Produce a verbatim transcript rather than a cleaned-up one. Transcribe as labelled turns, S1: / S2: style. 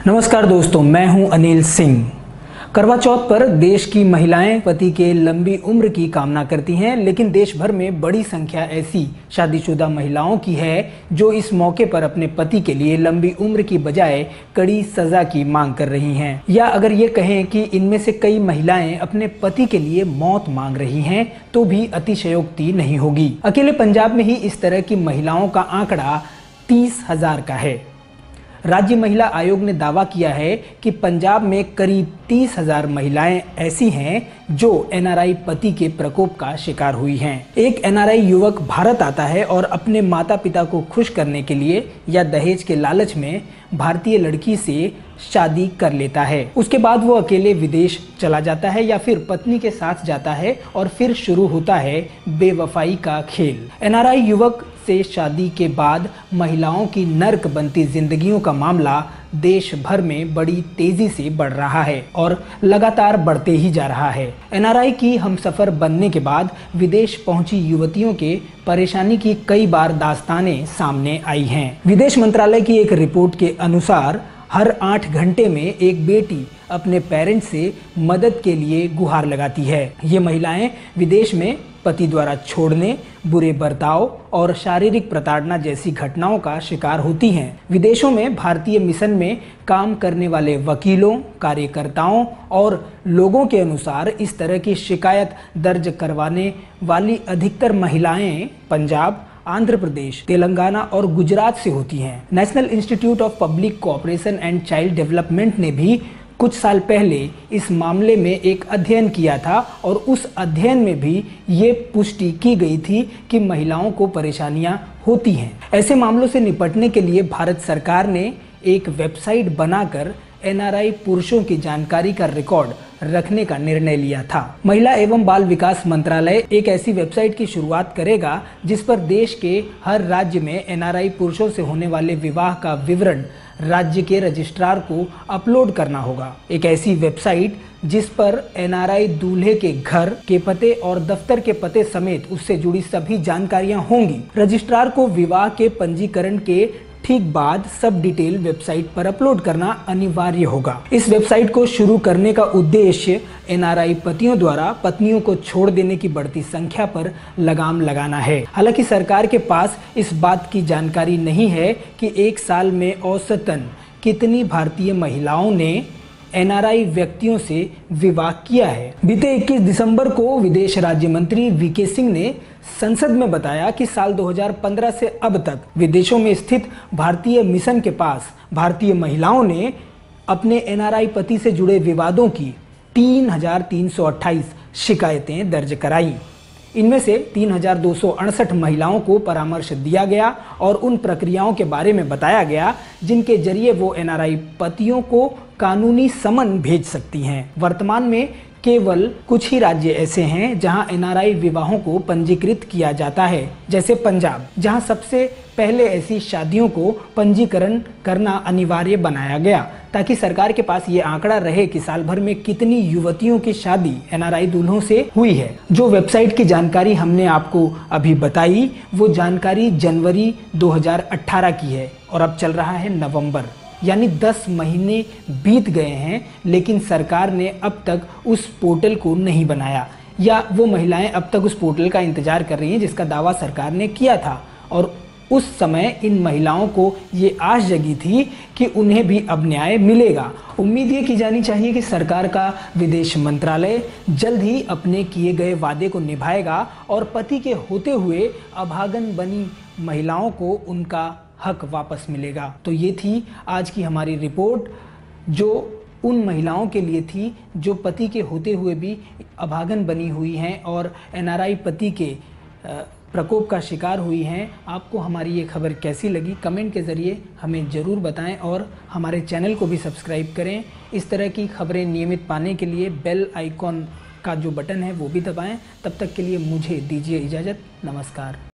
S1: नमस्कार दोस्तों, मैं हूं अनिल सिंह। करवा चौथ पर देश की महिलाएं पति के लंबी उम्र की कामना करती हैं, लेकिन देश भर में बड़ी संख्या ऐसी शादीशुदा महिलाओं की है जो इस मौके पर अपने पति के लिए लंबी उम्र की बजाय कड़ी सजा की मांग कर रही हैं। या अगर ये कहें कि इनमें से कई महिलाएं अपने पति के लिए मौत मांग रही हैं तो भी अतिशयोक्ति नहीं होगी। अकेले पंजाब में ही इस तरह की महिलाओं का आंकड़ा तीस हजार का है। राज्य महिला आयोग ने दावा किया है कि पंजाब में करीब तीस हजार महिलाएं ऐसी हैं जो एनआरआई पति के प्रकोप का शिकार हुई हैं। एक एनआरआई युवक भारत आता है और अपने माता पिता को खुश करने के लिए या दहेज के लालच में भारतीय लड़की से शादी कर लेता है। उसके बाद वो अकेले विदेश चला जाता है या फिर पत्नी के साथ जाता है और फिर शुरू होता है बेवफाई का खेल। एनआरआई युवक से शादी के बाद महिलाओं की नर्क बनती जिंदगियों का मामला देश भर में बड़ी तेजी से बढ़ रहा है और लगातार बढ़ते ही जा रहा है। एनआरआई की हमसफर बनने के बाद विदेश पहुंची युवतियों के परेशानी की कई बार दास्तानें सामने आई हैं। विदेश मंत्रालय की एक रिपोर्ट के अनुसार हर आठ घंटे में एक बेटी अपने पेरेंट्स से मदद के लिए गुहार लगाती है। ये महिलाएं विदेश में पति द्वारा छोड़ने, बुरे बर्ताव और शारीरिक प्रताड़ना जैसी घटनाओं का शिकार होती हैं। विदेशों में भारतीय मिशन में काम करने वाले वकीलों, कार्यकर्ताओं और लोगों के अनुसार इस तरह की शिकायत दर्ज करवाने वाली अधिकतर महिलाएं पंजाब, आंध्र प्रदेश, तेलंगाना और गुजरात से होती हैं। National Institute of Public Cooperation and Child Development ने भी कुछ साल पहले इस मामले में एक अध्ययन किया था और उस अध्ययन में भी ये पुष्टि की गई थी कि महिलाओं को परेशानियां होती हैं। ऐसे मामलों से निपटने के लिए भारत सरकार ने एक वेबसाइट बनाकर एनआरआई पुरुषों की जानकारी का रिकॉर्ड रखने का निर्णय लिया था। महिला एवं बाल विकास मंत्रालय एक ऐसी वेबसाइट की शुरुआत करेगा जिस पर देश के हर राज्य में एनआरआई पुरुषों से होने वाले विवाह का विवरण राज्य के रजिस्ट्रार को अपलोड करना होगा। एक ऐसी वेबसाइट जिस पर एनआरआई दूल्हे के घर के पते और दफ्तर के पते समेत उससे जुड़ी सभी जानकारियां होंगी। रजिस्ट्रार को विवाह के पंजीकरण के ठीक बाद सब डिटेल वेबसाइट पर अपलोड करना अनिवार्य होगा। इस वेबसाइट को शुरू करने का उद्देश्य एनआरआई पतियों द्वारा पत्नियों को छोड़ देने की बढ़ती संख्या पर लगाम लगाना है। हालांकि सरकार के पास इस बात की जानकारी नहीं है कि एक साल में औसतन कितनी भारतीय महिलाओं ने एनआरआई व्यक्तियों से विवाह किया है। बीते इक्कीस दिसंबर को विदेश राज्य मंत्री वीके सिंह ने संसद में बताया कि साल दो हज़ार पंद्रह से अब तक विदेशों में स्थित भारतीय मिशन के पास भारतीय महिलाओं ने अपने एनआरआई पति से जुड़े विवादों की तीन हजार तीन सौ अट्ठाईस शिकायतें दर्ज कराई। इनमें से तीन हजार दो सौ अड़सठ महिलाओं को परामर्श दिया गया और उन प्रक्रियाओं के बारे में बताया गया जिनके जरिए वो एनआरआई पतियों को कानूनी समन भेज सकती हैं। वर्तमान में केवल कुछ ही राज्य ऐसे हैं जहां एनआरआई विवाहों को पंजीकृत किया जाता है, जैसे पंजाब, जहां सबसे पहले ऐसी शादियों को पंजीकरण करना अनिवार्य बनाया गया ताकि सरकार के पास ये आंकड़ा रहे कि साल भर में कितनी युवतियों की शादी एनआरआई दूल्हों से हुई है। जो वेबसाइट की जानकारी हमने आपको अभी बताई वो जानकारी जनवरी दो हज़ार अठारह की है और अब चल रहा है नवंबर, यानी दस महीने बीत गए हैं, लेकिन सरकार ने अब तक उस पोर्टल को नहीं बनाया या वो महिलाएं अब तक उस पोर्टल का इंतजार कर रही हैं जिसका दावा सरकार ने किया था। और उस समय इन महिलाओं को ये आस जगी थी कि उन्हें भी अब न्याय मिलेगा। उम्मीद ये की जानी चाहिए कि सरकार का विदेश मंत्रालय जल्द ही अपने किए गए वादे को निभाएगा और पति के होते हुए अभागन बनी महिलाओं को उनका हक वापस मिलेगा। तो ये थी आज की हमारी रिपोर्ट जो उन महिलाओं के लिए थी जो पति के होते हुए भी अभागन बनी हुई हैं और एनआरआई पति के प्रकोप का शिकार हुई हैं। आपको हमारी ये खबर कैसी लगी कमेंट के ज़रिए हमें ज़रूर बताएं और हमारे चैनल को भी सब्सक्राइब करें। इस तरह की खबरें नियमित पाने के लिए बेल आइकॉन का जो बटन है वो भी दबाएं। तब तक के लिए मुझे दीजिए इजाज़त। नमस्कार।